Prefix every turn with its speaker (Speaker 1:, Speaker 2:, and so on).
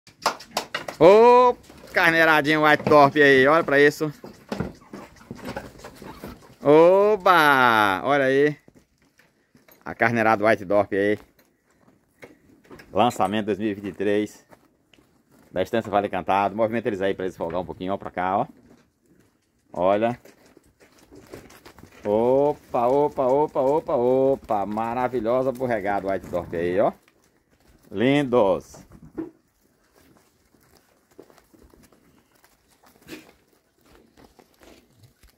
Speaker 1: Ô, carneiradinho White Top aí, olha pra isso. Oba! Olha aí. A carneirada White Top aí. Lançamento 2023. Da Estância Vale Encantado. Movimenta eles aí pra eles folgar um pouquinho, ó, pra cá, ó. Olha. Opa, opa, opa, opa, opa. Maravilhosa borregada White Top aí, ó. Lindos.